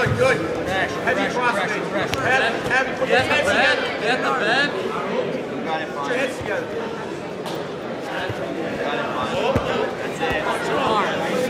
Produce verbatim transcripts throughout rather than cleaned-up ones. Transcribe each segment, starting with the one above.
good, good. Pressure, Heavy pressure, crossfade. pressure, pressure. Heavy, heavy. Put your hands together. Get the bag. You got it, Put your hands together. You got it, That's it. Watch your arm.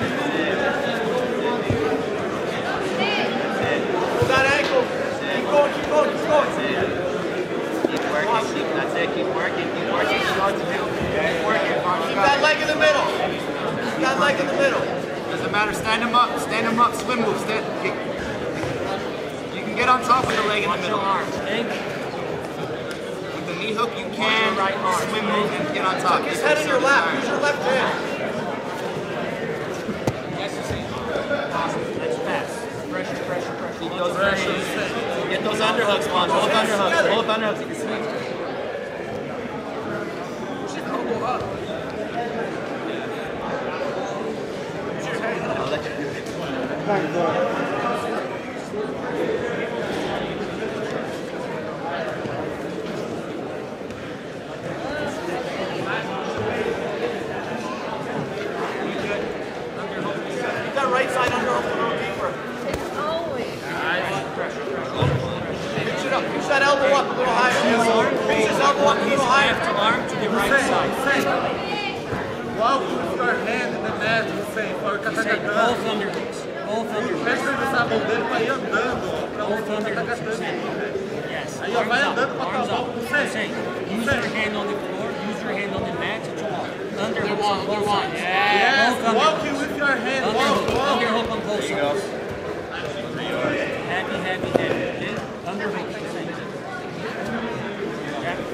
Pull that ankle. Keep going, keep going, keep going. Keep working, keep, that's it, keep working, keep working, you know what to do. Keep working, Keep that leg in the middle. Keep that leg in the middle. Doesn't matter, stand him up, stand him up, swim move, stand. You can get on top with the leg in the middle. Arm, okay? With the knee hook, you can right arm. Swim move and get on top. His head in your lap, use your left hand. Yes, Hussein. Awesome, nice pass. Pressure, pressure, pressure. Keep those pressures. Get those underhooks, Juan. Both underhooks. Both underhooks. You can swing. I'll let you do it. Keep that right side underhook a little deeper. Pitch it up. Pitch that elbow up a little higher. Pitch his elbow up a little higher. Left arm to the right side. Wow, put your hand in the mat, Hussein, para o Hussein, both underhooks. Both underhooks. Peça pra usar a mão dele pra ir andando, ó, pra Both onde você tá underhooks, gastando. Hussein. Yes. Aí, ó, vai andando pra Arms tua up. mão. Hussein, use your hand on the floor, use your hand on the mat to walk. Underhooks on both sides. Yes, Both walking with your hand, walk, Underhook, walk. underhook on both sides. Heavy, heavy, heavy. Okay? Underhook, Hussein. Okay?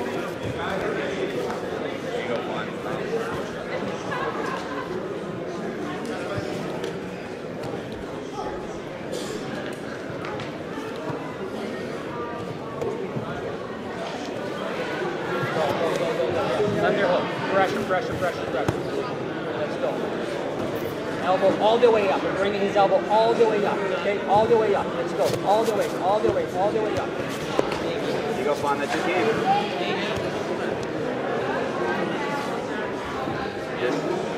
Underhook. Pressure, pressure, pressure, pressure. Let's go. Elbow all the way up. We're bringing his elbow all the way up. Okay? All the way up. Let's go. All the way, all the way, all the way up. You go, Faan, that you can. Yes.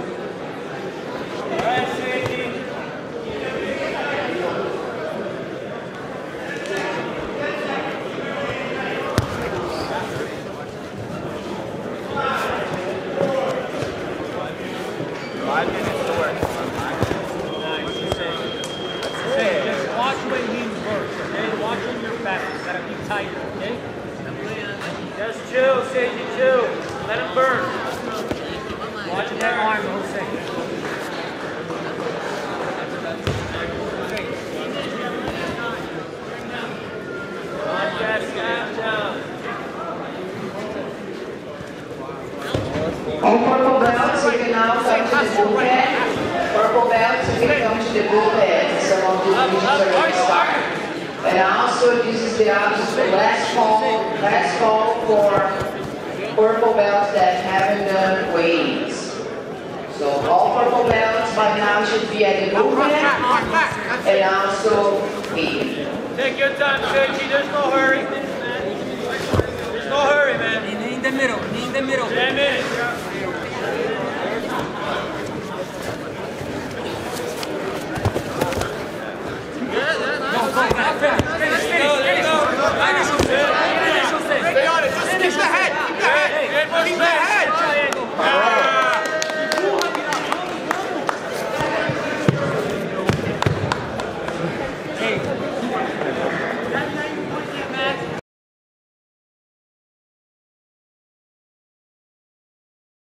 Five minutes to work. Just watch when he works, okay? Watch when your back. You gotta be tighter, okay? Just chill, Sadie, chill. Let him burn. Watching that arm, Hussein. Watch that snap down. On purple belts, you can now come to the bullpen. Purple belts, you can come to the bullpen. Some of the divisions are going to start. And also, this is the last call, last call for purple belts that haven't done weigh-ins. So all purple belts by now should be at the bullpen and also eating. Take your time, Seiji. There's no hurry. There's no hurry, man. In the middle. In the middle. Ten minutes.